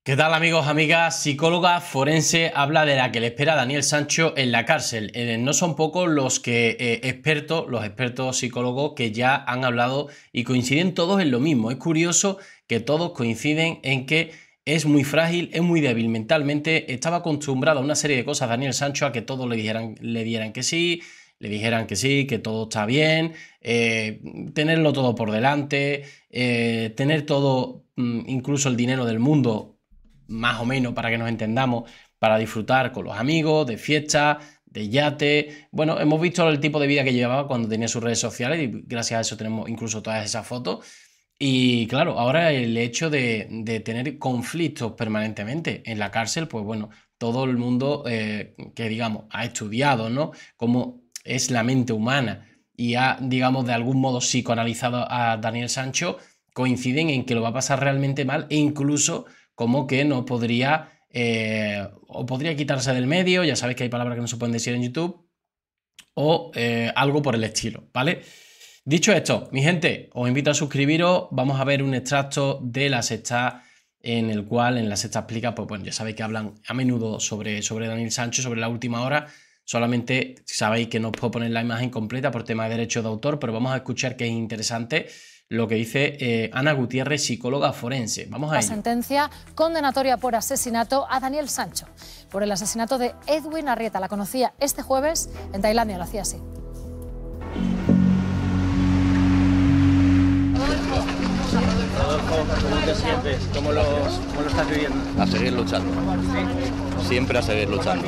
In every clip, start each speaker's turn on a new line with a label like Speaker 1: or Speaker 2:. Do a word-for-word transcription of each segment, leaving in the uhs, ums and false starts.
Speaker 1: ¿Qué tal, amigos, amigas? Psicóloga forense habla de la que le espera a Daniel Sancho en la cárcel. Eh, no son pocos los que eh, expertos, los expertos psicólogos que ya han hablado y coinciden todos en lo mismo. Es curioso que todos coinciden en que es muy frágil, es muy débil mentalmente. Estaba acostumbrado a una serie de cosas, Daniel Sancho, a que todos le dijeran, le dieran que sí, le dijeran que sí, que todo está bien, eh, tenerlo todo por delante, eh, tener todo, incluso el dinero del mundo, más o menos, para que nos entendamos, para disfrutar con los amigos, de fiesta, de yate. Bueno, hemos visto el tipo de vida que llevaba cuando tenía sus redes sociales y gracias a eso tenemos incluso todas esas fotos. Y claro, ahora el hecho de, de tener conflictos permanentemente en la cárcel, pues bueno, todo el mundo eh, que, digamos, ha estudiado, ¿no?, cómo es la mente humana y ha, digamos, de algún modo psicoanalizado a Daniel Sancho, coinciden en que lo va a pasar realmente mal e incluso como que no podría, eh, o podría quitarse del medio, ya sabéis que hay palabras que no se pueden decir en YouTube, o eh, algo por el estilo, ¿vale? Dicho esto, mi gente, os invito a suscribiros. Vamos a ver un extracto de La Sexta, en el cual en La Sexta explica, pues bueno, ya sabéis que hablan a menudo sobre, sobre Daniel Sancho, sobre la última hora. Solamente sabéis que no os puedo poner la imagen completa por tema de derechos de autor, pero vamos a escuchar que es interesante lo que dice eh, Ana Gutiérrez, psicóloga forense. Vamos a
Speaker 2: La
Speaker 1: ello.
Speaker 2: sentencia condenatoria por asesinato a Daniel Sancho por el asesinato de Edwin Arrieta. La conocía este jueves en Tailandia, lo hacía así.
Speaker 3: Rodolfo, ¿cómo te sientes? ¿Cómo lo, cómo lo estás viviendo?
Speaker 4: A seguir luchando. Siempre a seguir luchando.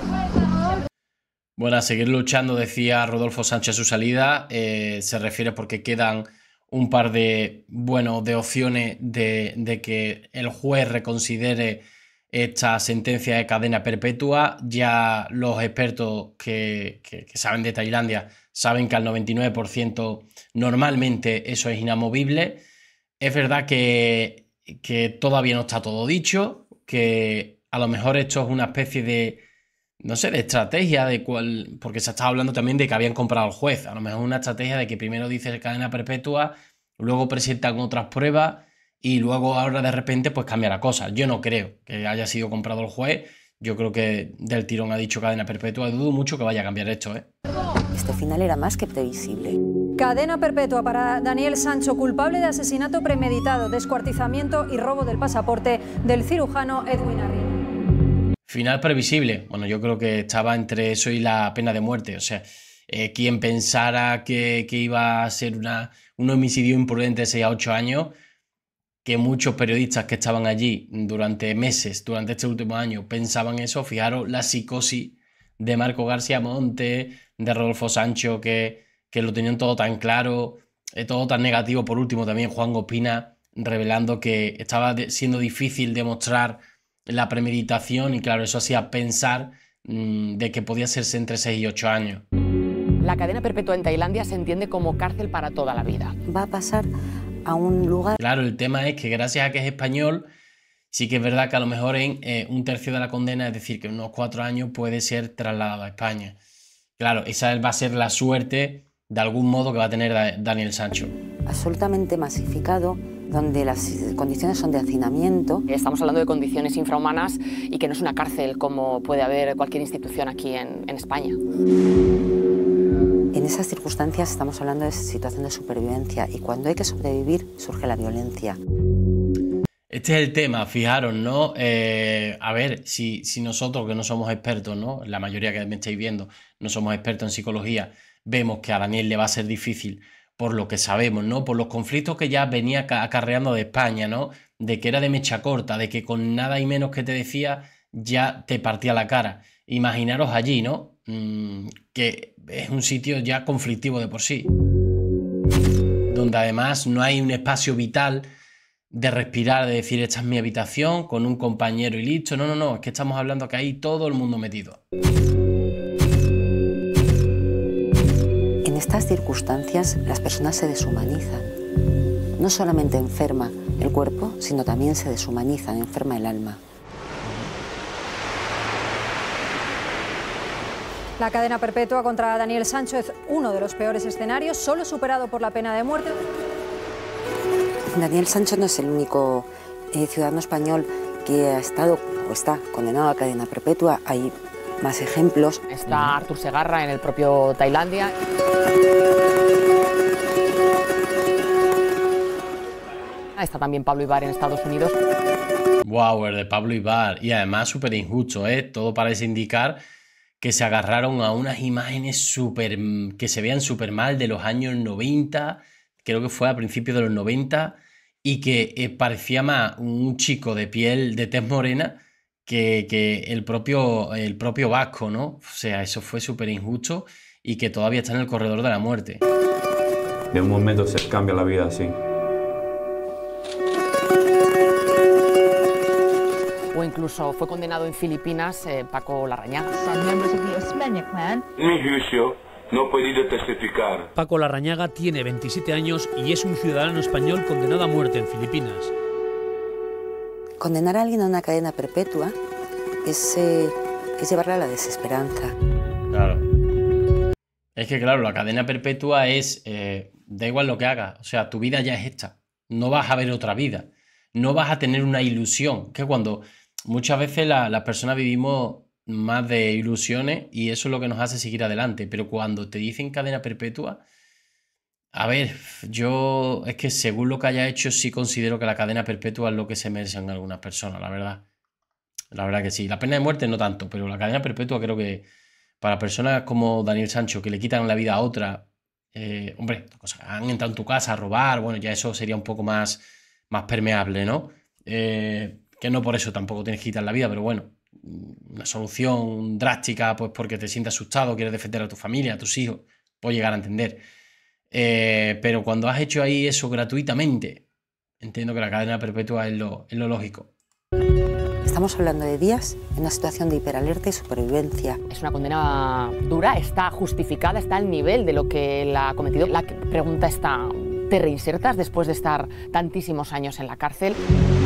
Speaker 1: Bueno, a seguir luchando, decía Rodolfo Sánchez a su salida. Eh, se refiere porque quedan un par de, bueno, de opciones de, de que el juez reconsidere esta sentencia de cadena perpetua. Ya los expertos que, que, que saben de Tailandia saben que al noventa y nueve por ciento normalmente eso es inamovible. Es verdad que, que todavía no está todo dicho, que a lo mejor esto es una especie de, no sé, de estrategia, de cual, porque se estaba hablando también de que habían comprado al juez. A lo mejor una estrategia de que primero dice cadena perpetua, luego presentan otras pruebas y luego ahora de repente pues cambia la cosa. Yo no creo que haya sido comprado el juez. Yo creo que del tirón ha dicho cadena perpetua. Dudo mucho que vaya a cambiar esto, ¿eh?
Speaker 5: Este final era más que previsible.
Speaker 2: Cadena perpetua para Daniel Sancho, culpable de asesinato premeditado, descuartizamiento y robo del pasaporte del cirujano Edwin Arrieta.
Speaker 1: Final previsible. Bueno, yo creo que estaba entre eso y la pena de muerte. O sea, eh, quien pensara que, que iba a ser una, un homicidio imprudente de seis a ocho años, que muchos periodistas que estaban allí durante meses, durante este último año, pensaban eso. Fijaros la psicosis de Marco García Monte, de Rodolfo Sancho, que, que lo tenían todo tan claro, eh, todo tan negativo. Por último, también Juan Ospina, revelando que estaba de, siendo difícil demostrar la premeditación y claro, eso hacía pensar mmm, de que podía serse entre seis y ocho años.
Speaker 6: La cadena perpetua en Tailandia se entiende como cárcel para toda la vida.
Speaker 5: Va a pasar a un lugar...
Speaker 1: Claro, el tema es que gracias a que es español, sí que es verdad que a lo mejor en eh, un tercio de la condena, es decir, que en unos cuatro años puede ser trasladado a España. Claro, esa va a ser la suerte, de algún modo, que va a tener Daniel Sancho.
Speaker 5: Absolutamente masificado, donde las condiciones son de hacinamiento.
Speaker 6: Estamos hablando de condiciones infrahumanas y que no es una cárcel como puede haber cualquier institución aquí en, en España.
Speaker 5: En esas circunstancias estamos hablando de situación de supervivencia y cuando hay que sobrevivir surge la violencia.
Speaker 1: Este es el tema, fijaros, ¿no? Eh, a ver, si, si nosotros que no somos expertos, ¿no?, la mayoría que me estáis viendo no somos expertos en psicología, vemos que a Daniel le va a ser difícil por lo que sabemos, ¿no?, por los conflictos que ya venía acarreando de España, ¿no?, de que era de mecha corta, de que con nada y menos que te decía ya te partía la cara. Imaginaros allí, ¿no?, mm, que es un sitio ya conflictivo de por sí, donde además no hay un espacio vital de respirar, de decir esta es mi habitación con un compañero y listo. No, no, no, es que estamos hablando que hay todo el mundo metido.
Speaker 5: En estas circunstancias las personas se deshumanizan. No solamente enferma el cuerpo, sino también se deshumanizan, enferma el alma.
Speaker 2: La cadena perpetua contra Daniel Sancho es uno de los peores escenarios, solo superado por la pena de muerte.
Speaker 5: Daniel Sancho no es el único eh, ciudadano español que ha estado o está condenado a cadena perpetua. Hay más ejemplos.
Speaker 6: Está Artur Segarra en el propio Tailandia. Está también Pablo Ibar en Estados Unidos.
Speaker 1: Wow, el de Pablo Ibar. Y además súper injusto, ¿eh? Todo parece indicar que se agarraron a unas imágenes súper que se vean súper mal de los años noventa, creo que fue a principios de los noventa, y que eh, parecía más un chico de piel de tez morena que, que el, propio, el propio vasco, ¿no? O sea, eso fue súper injusto y que todavía está en el corredor de la muerte.
Speaker 7: De un momento se cambia la vida así.
Speaker 6: O incluso fue condenado en Filipinas eh, Paco Larrañaga.
Speaker 8: Mi juicio no he podido testificar.
Speaker 9: Paco Larrañaga tiene veintisiete años y es un ciudadano español condenado a muerte en Filipinas.
Speaker 5: Condenar a alguien a una cadena perpetua es, eh, es llevarle a la desesperanza.
Speaker 1: Claro. Es que, claro, la cadena perpetua es, eh, da igual lo que hagas, o sea, tu vida ya es esta. No vas a ver otra vida. No vas a tener una ilusión. Que cuando muchas veces la, las personas vivimos más de ilusiones y eso es lo que nos hace seguir adelante. Pero cuando te dicen cadena perpetua, a ver, yo es que según lo que haya hecho sí considero que la cadena perpetua es lo que se merecen algunas personas, la verdad. La verdad que sí. La pena de muerte no tanto, pero la cadena perpetua creo que para personas como Daniel Sancho que le quitan la vida a otra, eh, hombre, han entrado en tu casa a robar, bueno, ya eso sería un poco más, más permeable, ¿no? Eh, que no por eso tampoco tienes que quitar la vida, pero bueno, una solución drástica, pues porque te sientes asustado, quieres defender a tu familia, a tus hijos, puedo llegar a entender. Eh, pero cuando has hecho ahí eso gratuitamente, entiendo que la cadena perpetua es lo, es lo lógico.
Speaker 5: Estamos hablando de días en una situación de hiperalerta y supervivencia.
Speaker 6: Es una condena dura, está justificada, está al nivel de lo que la ha cometido. La pregunta está, ¿te reinsertas después de estar tantísimos años en la cárcel?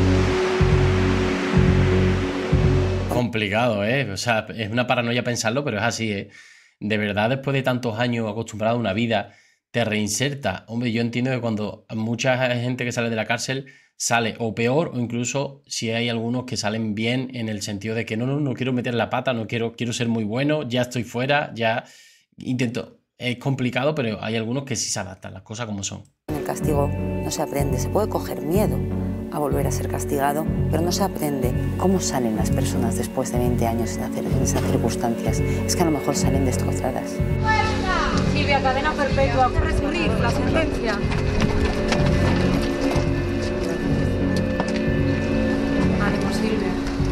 Speaker 1: Complicado, ¿eh? O sea, es una paranoia pensarlo, pero es así, ¿eh? De verdad, después de tantos años acostumbrado a una vida, te reinserta. Hombre, yo entiendo que cuando mucha gente que sale de la cárcel sale o peor, o incluso si hay algunos que salen bien en el sentido de que no, no, no quiero meter la pata, no quiero, quiero ser muy bueno, ya estoy fuera, ya intento. Es complicado, pero hay algunos que sí se adaptan, las cosas como son.
Speaker 5: En el castigo no se aprende, se puede coger miedo a volver a ser castigado, pero no se aprende cómo salen las personas después de veinte años en, hacer, en esas circunstancias. Es que a lo mejor salen destrozadas.
Speaker 2: Silvia, cadena perpetua, recurrir la sentencia. Ánimo, Silvia.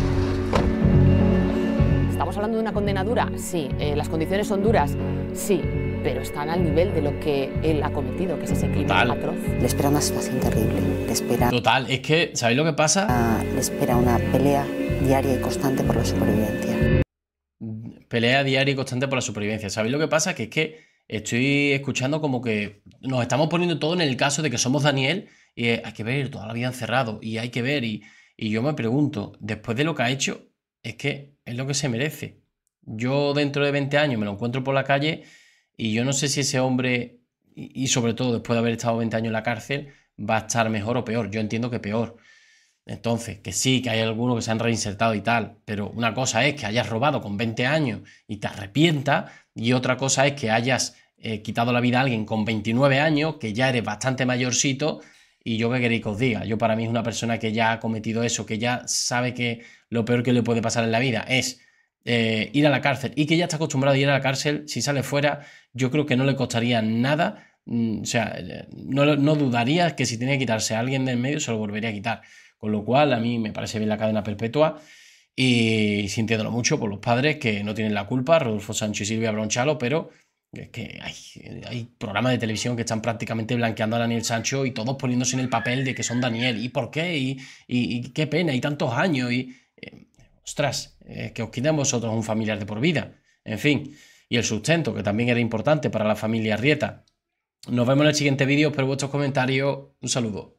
Speaker 6: ¿Estamos hablando de una condena dura? Sí. Eh, ¿Las condiciones son duras? Sí. Pero están al nivel de lo que él ha cometido, que es ese crimen atroz.
Speaker 5: Le espera una situación terrible. Le espera...
Speaker 1: Total, es que, ¿sabéis lo que pasa?
Speaker 5: Uh, le espera una pelea diaria y constante por la supervivencia.
Speaker 1: Pelea diaria y constante por la supervivencia. ¿Sabéis lo que pasa? Que es que estoy escuchando como que nos estamos poniendo todo en el caso de que somos Daniel y eh, hay que ver toda la vida encerrado y hay que ver y, y yo me pregunto, después de lo que ha hecho, es que es lo que se merece. Yo dentro de veinte años me lo encuentro por la calle y yo no sé si ese hombre, y, y sobre todo después de haber estado veinte años en la cárcel, va a estar mejor o peor. Yo entiendo que peor. Entonces, que sí, que hay algunos que se han reinsertado y tal, pero una cosa es que hayas robado con veinte años y te arrepientas, y otra cosa es que hayas eh, quitado la vida a alguien con veintinueve años, que ya eres bastante mayorcito, y yo qué queréis que os diga. Yo para mí es una persona que ya ha cometido eso, que ya sabe que lo peor que le puede pasar en la vida es eh, ir a la cárcel, y que ya está acostumbrado a ir a la cárcel. Si sale fuera, yo creo que no le costaría nada, mm, o sea, no, no dudaría que si tenía que quitarse a alguien del medio, se lo volvería a quitar. Con lo cual, a mí me parece bien la cadena perpetua y sintiéndolo mucho por los padres que no tienen la culpa, Rodolfo Sancho y Silvia Bronchalo, pero es que hay, hay programas de televisión que están prácticamente blanqueando a Daniel Sancho y todos poniéndose en el papel de que son Daniel. ¿Y por qué? ¿Y, y, y qué pena? Y tantos años. Y eh, ostras, eh, que os quiten vosotros un familiar de por vida. En fin, y el sustento, que también era importante para la familia Arrieta. Nos vemos en el siguiente vídeo, espero vuestros comentarios. Un saludo.